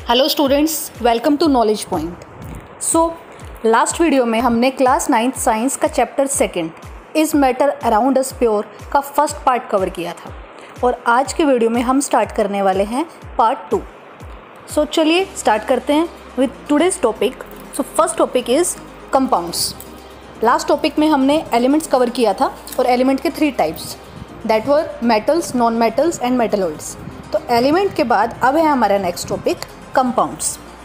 Hello students, welcome to knowledge point. So last video में हमने class 9th science का chapter 2 is matter around us pure का first part cover किया था और आज के वीडियो में हम स्टार्ट करने वाले हैं पार्ट 2। सो चलिए स्टार्ट करते हैं with today's topic. So first topic is compounds. Last topic में हमने एलिमेंट्स कवर किया था और एलिमेंट के 3 types that were metals, non metals and metalloids. तो एलिमेंट के बाद अब है हमारा next topic compounds.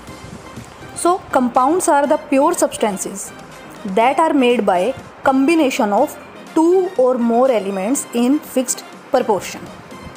So compounds are the pure substances that are made by combination of 2 or more elements in fixed proportion.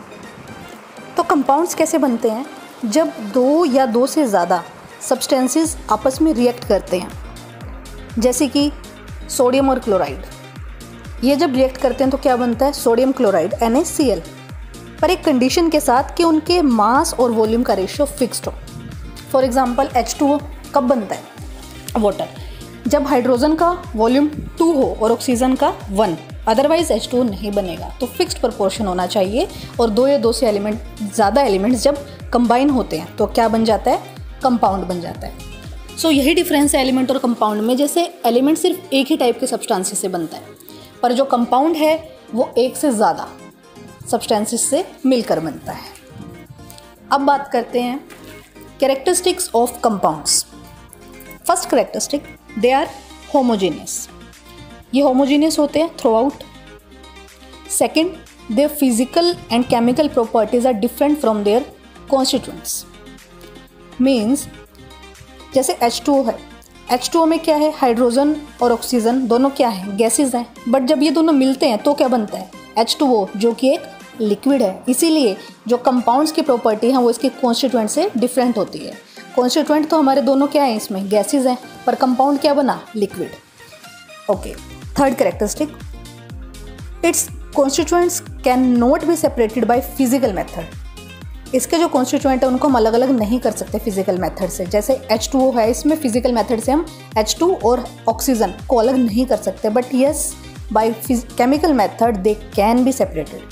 तो compounds कैसे बनते हैं? जब 2 या 2 से ज़्यादा substances आपस में रिएक्ट करते हैं, जैसे कि सोडियम और क्लोराइड। ये जब रिएक्ट करते हैं तो क्या बनता है? सोडियम क्लोराइड NaCl, पर एक कंडीशन के साथ कि उनके मास और वॉल्यूम का रेशियो फिक्स्ड हो। फॉर एग्जाम्पल H2O कब बनता है? वाटर, जब हाइड्रोजन का वॉल्यूम 2 हो और ऑक्सीजन का 1, अदरवाइज H2O नहीं बनेगा। तो फिक्स्ड प्रोपोर्शन होना चाहिए। और 2 या 2 से ज़्यादा एलिमेंट्स जब कंबाइन होते हैं तो क्या बन जाता है? कंपाउंड बन जाता है। सो यही डिफरेंस है एलिमेंट और कंपाउंड में। जैसे एलिमेंट सिर्फ एक ही टाइप के सब्सटेंसेस से बनता है, पर जो कंपाउंड है वो एक से ज़्यादा सब्सटेंसेस से मिलकर बनता है। अब बात करते हैं characteristics of compounds. First characteristic, they are homogeneous. ये होमोजेनियस होते हैं throughout. Second, their physical and chemical properties are different from their constituents. Means जैसे H2O है, H2O में क्या है? हाइड्रोजन और ऑक्सीजन दोनों क्या है? गैसेज हैं। बट जब ये दोनों मिलते हैं तो क्या बनता है? H2O, जो कि एक लिक्विड है। इसीलिए जो कंपाउंड्स की प्रॉपर्टी है वो इसके कॉन्स्टिट्यूएंट से डिफरेंट होती है। कॉन्स्टिट्यूएंट तो हमारे दोनों क्या है? इसमें गैसेज हैं, पर कंपाउंड क्या बना? Liquid. Okay, third characteristic, its constituents can not be separated by physical method. इसके जो कॉन्स्टिट्यूएंट है उनको हम अलग अलग नहीं कर सकते फिजिकल मेथड से। जैसे H2O है, इसमें फिजिकल मेथड से हम H2 और ऑक्सीजन को अलग नहीं कर सकते, but yes by chemical method they can be separated.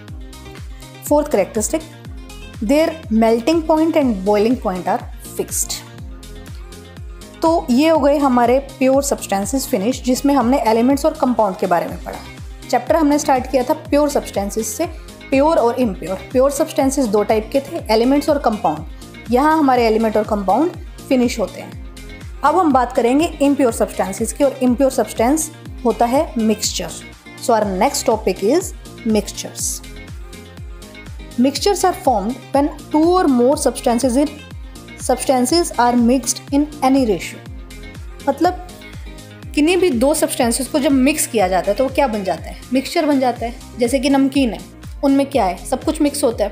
Fourth characteristic, their melting point and boiling point are fixed. तो ये हो गए हमारे प्योर सब्सटेंसेस फिनिश, जिसमें हमने एलिमेंट्स और कंपाउंड के बारे में पढ़ा। चैप्टर हमने स्टार्ट किया था प्योर सब्सटेंसेस से, प्योर और इम्प्योर। प्योर सब्सटेंसेस 2 टाइप के थे, एलिमेंट्स और कंपाउंड। यहाँ हमारे एलिमेंट और कंपाउंड फिनिश होते हैं। अब हम बात करेंगे इम्प्योर सब्सटेंसेस की, और इम्प्योर सब्सटेंस होता है mixture. So our next topic is mixtures. Mixtures are formed when 2 or more substances are mixed in any ratio। मतलब किन्हीं भी 2 सब्सटेंसेस को जब मिक्स किया जाता है तो वो क्या बन जाता है? मिक्सचर बन जाता है। जैसे कि नमकीन है, उनमें क्या है? सब कुछ मिक्स होता है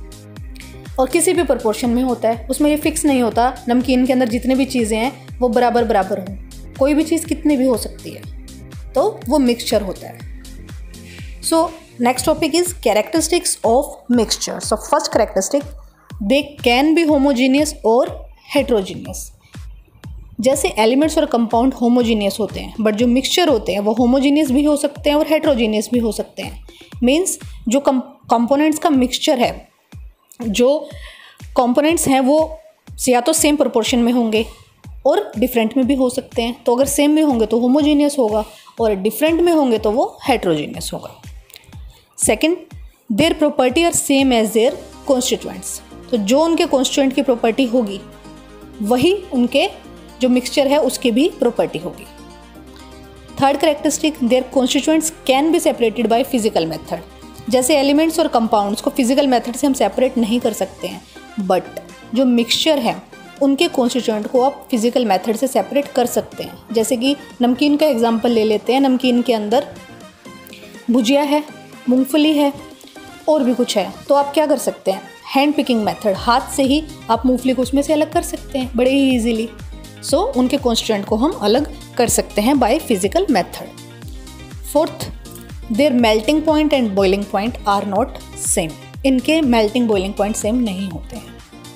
और किसी भी प्रोपोर्शन में होता है। उसमें ये फिक्स नहीं होता नमकीन के अंदर जितनी भी चीज़ें हैं वो बराबर बराबर हों। कोई भी चीज़ कितनी भी हो सकती है, तो वो मिक्सचर होता है। So next topic is characteristics of mixture. So first characteristic, they can be homogeneous or heterogeneous। जैसे एलिमेंट्स और कंपाउंड होमोजीनियस होते हैं, बट जो मिक्सचर होते हैं वो होमोजीनियस भी हो सकते हैं और हेट्रोजीनियस भी हो सकते हैं। मीन्स जो कंपोनेंट्स का मिक्सचर है, जो कंपोनेंट्स हैं वो या तो सेम प्रोपोर्शन में होंगे और डिफरेंट में भी हो सकते हैं। तो अगर सेम में होंगे तो होमोजीनियस होगा और डिफरेंट में होंगे तो वो हेट्रोजीनियस होगा। Second, their property are same as their constituents. तो जो उनके कॉन्स्टिट्यूएंट की प्रॉपर्टी होगी वही उनके जो मिक्सचर है उसकी भी प्रॉपर्टी होगी। Third characteristic, their constituents can be separated by physical method. जैसे एलिमेंट्स और कंपाउंड्स को फिजिकल मेथड से हम सेपरेट नहीं कर सकते हैं, बट जो मिक्सचर है उनके कॉन्स्टिट्यूएंट को आप फिजिकल मेथड से सेपरेट कर सकते हैं। जैसे कि नमकीन का एग्जाम्पल ले लेते हैं। नमकीन के अंदर भुजिया है, मूंगफली है और भी कुछ है, तो आप क्या कर सकते हैं? हैंड पिकिंग मेथड, हाथ से ही आप मूंगफली को उसमें से अलग कर सकते हैं बड़े ही इजीली। सो उनके कॉन्स्टिट्यूएंट को हम अलग कर सकते हैं by physical method. Fourth, their melting point and boiling point are not same. इनके मेल्टिंग बॉइलिंग पॉइंट सेम नहीं होते हैं।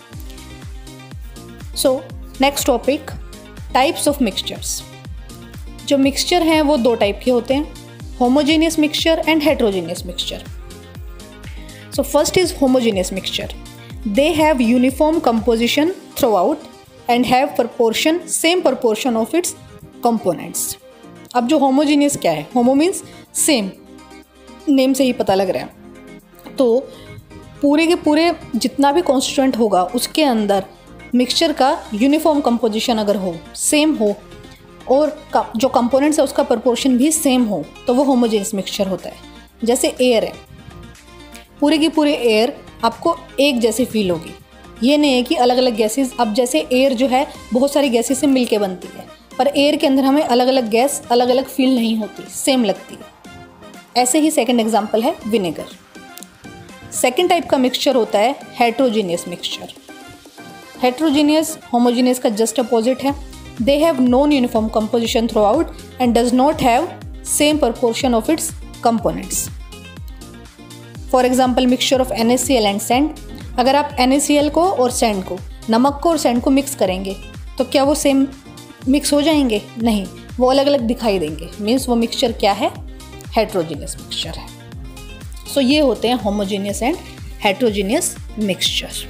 So next topic, types of mixtures. जो मिक्सचर हैं वो 2 टाइप के होते हैं, homogeneous mixture and heterogeneous mixture. So first is homogeneous mixture. They have uniform composition throughout and have proportion same proportion of its components. अब जो homogeneous क्या है, होमो मीन्स सेम, नेम से ही पता लग रहा है। तो पूरे के पूरे जितना भी कॉन्स्टिट्यूएंट होगा उसके अंदर मिक्सचर का यूनिफॉर्म कंपोजिशन अगर हो, सेम हो, और जो कंपोनेंट्स है उसका प्रपोर्शन भी सेम हो, तो वो होमोजेनियस मिक्सचर होता है। जैसे एयर है, पूरे की पूरे एयर आपको एक जैसी फील होगी, ये नहीं है कि अलग अलग गैसेस। अब जैसे एयर जो है बहुत सारी गैसेस से मिलके बनती है, पर एयर के अंदर हमें अलग अलग गैस अलग अलग फील नहीं होती, सेम लगती है। ऐसे ही सेकंड एग्जांपल है विनेगर। सेकंड टाइप का मिक्सचर होता है हेट्रोजीनियस मिक्सचर। हेट्रोजीनियस होमोजीनियस का जस्ट अपोजिट है। They have non uniform composition throughout and does not have same proportion of its components. For example mixture of NaCl and sand. अगर आप NaCl को और sand को, नमक को और सैंड को मिक्स करेंगे तो क्या वो सेम मिक्स हो जाएंगे? नहीं, वो अलग अलग दिखाई देंगे। मीन्स वो मिक्सचर क्या है? हेट्रोजीनियस मिक्सचर है। सो ये होते हैं होमोजीनियस एंड हेट्रोजीनियस मिक्सचर।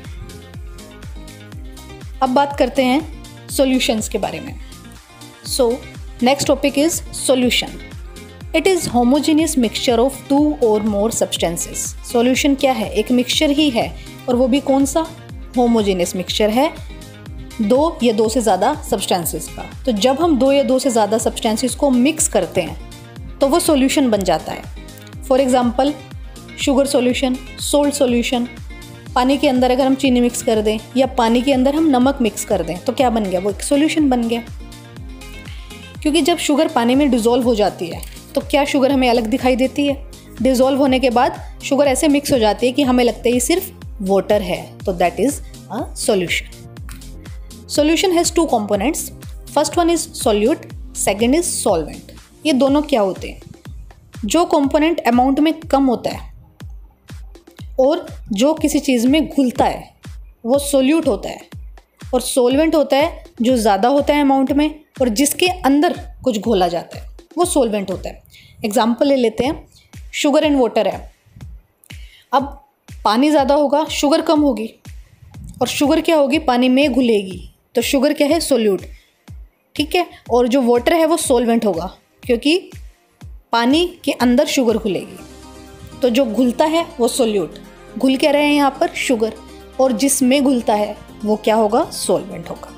अब बात करते हैं सॉल्यूशंस के बारे में। So next topic is solution. It is homogeneous mixture of 2 और मोर सब्सटेंसेस। सॉल्यूशन क्या है? एक मिक्सचर ही है, और वो भी कौन सा? होमोजीनियस मिक्सचर है 2 या 2 से ज़्यादा सब्सटेंसेस का। तो जब हम 2 या 2 से ज़्यादा सब्सटेंसेस को मिक्स करते हैं तो वो सॉल्यूशन बन जाता है। For example sugar solution, salt solution. पानी के अंदर अगर हम चीनी मिक्स कर दें या पानी के अंदर हम नमक मिक्स कर दें तो क्या बन गया? वो एक सॉल्यूशन बन गया। क्योंकि जब शुगर पानी में डिज़ोल्व हो जाती है तो क्या शुगर हमें अलग दिखाई देती है? डिज़ोल्व होने के बाद शुगर ऐसे मिक्स हो जाती है कि हमें लगता है ये सिर्फ वाटर है, तो that is a solution. Solution has 2 components. First one is solute, second is solvent. ये दोनों क्या होते हैं? जो कंपोनेंट अमाउंट में कम होता है और जो किसी चीज़ में घुलता है वो सोल्यूट होता है, और सोलवेंट होता है जो ज़्यादा होता है अमाउंट में और जिसके अंदर कुछ घोला जाता है, वो सोलवेंट होता है। एग्जाम्पल ले लेते हैं, शुगर एंड वाटर है। अब पानी ज़्यादा होगा, शुगर कम होगी, और शुगर क्या होगी? पानी में घुलेगी, तो शुगर क्या है? सोल्यूट, ठीक है। और जो वाटर है वो सोलवेंट होगा, क्योंकि पानी के अंदर शुगर घुलेगी। तो जो घुलता है वो सोल्यूट, घुल क्या रहे हैं यहाँ पर? शुगर, और जिसमें घुलता है वो क्या होगा? सोलवेंट होगा।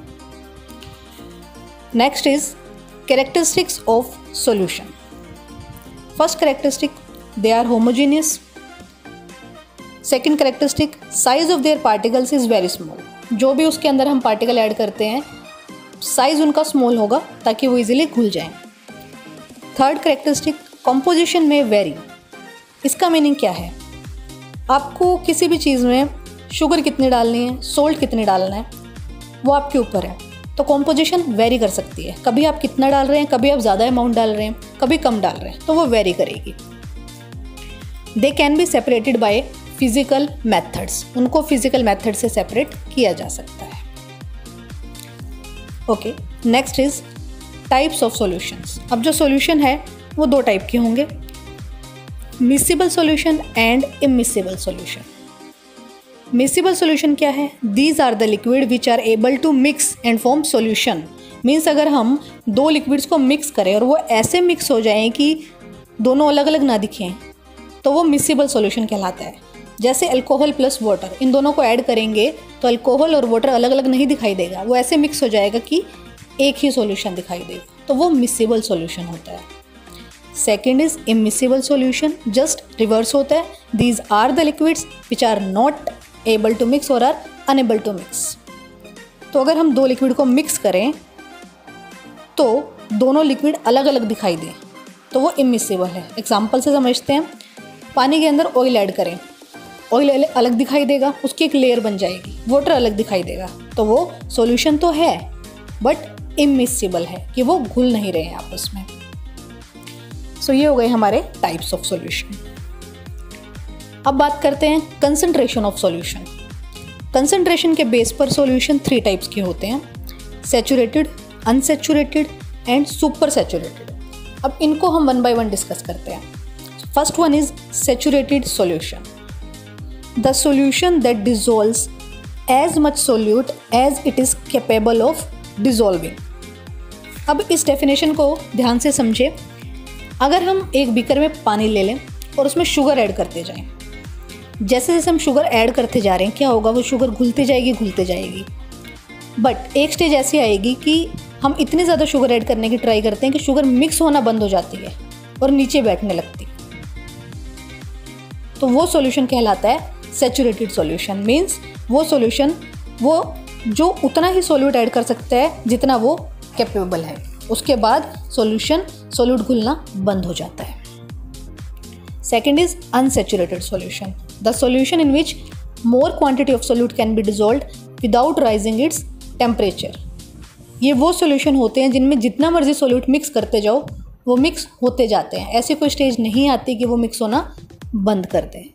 Next is characteristics of solution. First characteristic, they are homogeneous. Second characteristic, size of their particles is very small. जो भी उसके अंदर हम पार्टिकल ऐड करते हैं साइज उनका स्मॉल होगा ताकि वो इजीली घुल जाएं। थर्ड कैरेक्टरिस्टिक, कंपोजिशन में वेरी। इसका मीनिंग क्या है? आपको किसी भी चीज़ में शुगर कितनी डालनी है, सोल्ट कितनी डालना है, वो आपके ऊपर है। तो कंपोजिशन वेरी कर सकती है। कभी आप कितना डाल रहे हैं, कभी आप ज़्यादा अमाउंट डाल रहे हैं, कभी कम डाल रहे हैं, तो वो वेरी करेगी। They can be separated by physical methods. उनको फिजिकल मेथड से सेपरेट किया जा सकता है। Okay, next is types of solutions. अब जो सॉल्यूशन है वो 2 टाइप के होंगे, miscible solution and immiscible solution. Miscible solution क्या है? These are the liquid which are able to mix and form solution. Means अगर हम 2 लिक्विड्स को मिक्स करें और वो ऐसे मिक्स हो जाएं कि दोनों अलग अलग ना दिखें, तो वो मिसिबल सॉल्यूशन कहलाता है। जैसे अल्कोहल प्लस वाटर, इन दोनों को ऐड करेंगे तो अल्कोहल और वाटर अलग अलग नहीं दिखाई देगा, वो ऐसे मिक्स हो जाएगा कि एक ही सॉल्यूशन दिखाई देगा, तो वो मिसिबल सॉल्यूशन होता है। Second is immiscible solution, just reverse होता है। These are the liquids which are not able to mix और आर अनएबल टू मिक्स। तो अगर हम 2 लिक्विड को मिक्स करें तो दोनों लिक्विड अलग अलग दिखाई दें तो वो इमिसिबल है। एग्जाम्पल से समझते हैं, पानी के अंदर ऑयल ऐड करें, ऑयल अलग दिखाई देगा, उसकी एक लेयर बन जाएगी, वाटर अलग दिखाई देगा, तो वो सॉल्यूशन तो है बट इमिसिबल है कि वो घुल नहीं रहे हैं आपस में। सो ये हो गए हमारे टाइप्स ऑफ सॉल्यूशन। अब बात करते हैं कंसंट्रेशन ऑफ सॉल्यूशन। कंसंट्रेशन के बेस पर सॉल्यूशन 3 टाइप्स के होते हैं, saturated, unsaturated and super saturated. अब इनको हम 1 बाय 1 डिस्कस करते हैं। First one is saturated solution. The solution that dissolves as much solute as it is capable of dissolving. अब इस डेफिनेशन को ध्यान से समझे। अगर हम एक बीकर में पानी ले लें और उसमें शुगर ऐड करते जाएं, जैसे जैसे हम शुगर ऐड करते जा रहे हैं क्या होगा, वो शुगर घुलती जाएगी। बट एक स्टेज ऐसी आएगी कि हम इतनी ज़्यादा शुगर ऐड करने की ट्राई करते हैं कि शुगर मिक्स होना बंद हो जाती है और नीचे बैठने लगती। तो वो सॉल्यूशन कहलाता है सैचुरेटेड सॉल्यूशन। मीन्स वो सॉल्यूशन वो जो उतना ही सॉल्यूट ऐड कर सकता है जितना वो कैपेबल है, उसके बाद सॉल्यूट घुलना बंद हो जाता है। Second is unsaturated solution, the solution in which more quantity of solute can be dissolved without rising its temperature. ये वो सॉल्यूशन होते हैं जिनमें जितना मर्जी सॉल्यूट मिक्स करते जाओ वो मिक्स होते जाते हैं, ऐसी कोई स्टेज नहीं आती कि वो मिक्स होना बंद कर दें।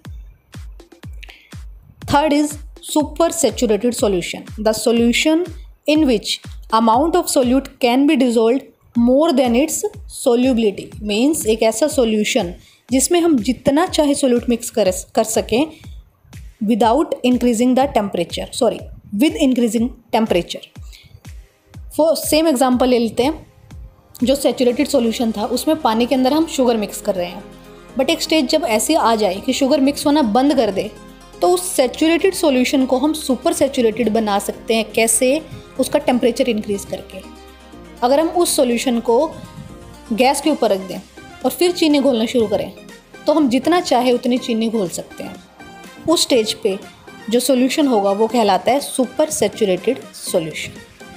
Third is super saturated solution, the solution in which amount of solute can be dissolved more than its solubility. Means एक ऐसा सॉल्यूशन जिसमें हम जितना चाहे सोल्यूट मिक्स कर सकें without increasing the temperature, with increasing temperature. For same example ले लेते हैं, जो सैचुरेटेड सॉल्यूशन था उसमें पानी के अंदर हम शुगर मिक्स कर रहे हैं, बट एक स्टेज जब ऐसे आ जाए कि शुगर मिक्स होना बंद कर दे तो उस सैचुरेटेड सॉल्यूशन को हम सुपर सैचुरेटेड बना सकते हैं। कैसे? उसका टेम्परेचर इंक्रीज करके। अगर हम उस सॉल्यूशन को गैस के ऊपर रख दें और फिर चीनी घोलना शुरू करें तो हम जितना चाहे उतनी चीनी घोल सकते हैं। उस स्टेज पे जो सॉल्यूशन होगा वो कहलाता है super saturated solution.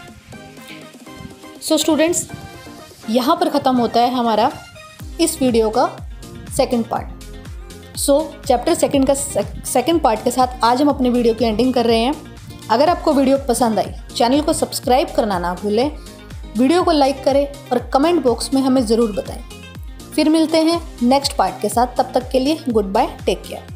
So students, यहाँ पर ख़त्म होता है हमारा इस वीडियो का second part. So chapter second का सेकंड पार्ट के साथ आज हम अपने वीडियो की एंडिंग कर रहे हैं। अगर आपको वीडियो पसंद आई, चैनल को सब्सक्राइब करना ना भूलें, वीडियो को लाइक करें और कमेंट बॉक्स में हमें ज़रूर बताएं। फिर मिलते हैं नेक्स्ट पार्ट के साथ, तब तक के लिए गुड बाय, टेक केयर।